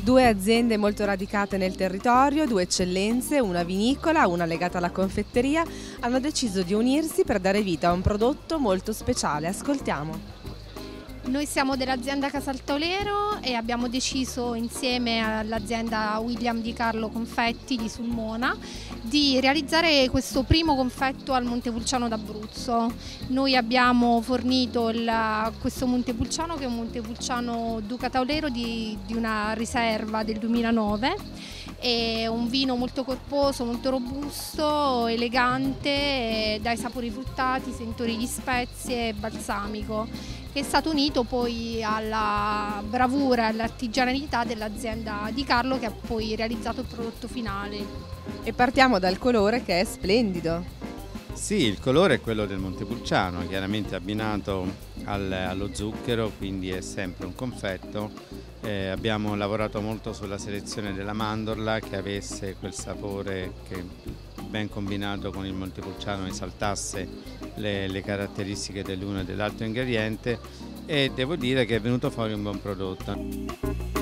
Due aziende molto radicate nel territorio, due eccellenze, una vinicola, una legata alla confetteria, hanno deciso di unirsi per dare vita a un prodotto molto speciale. Ascoltiamo. Noi siamo dell'azienda Casaltaolero e abbiamo deciso insieme all'azienda William Di Carlo Confetti di Sulmona di realizzare questo primo confetto al Montepulciano d'Abruzzo. Noi abbiamo fornito questo Montepulciano, che è un Montepulciano Duca Taolero di una riserva del 2009. È un vino molto corposo, molto robusto, elegante, dai sapori fruttati, sentori di spezie e balsamico, che è stato unito poi alla bravura e all'artigianalità dell'azienda Di Carlo, che ha poi realizzato il prodotto finale. E partiamo dal colore, che è splendido. Sì, il colore è quello del Montepulciano, chiaramente abbinato allo zucchero, quindi è sempre un confetto. Abbiamo lavorato molto sulla selezione della mandorla, che avesse quel sapore che ben combinato con il Montepulciano esaltasse le caratteristiche dell'uno e dell'altro ingrediente, e devo dire che è venuto fuori un buon prodotto.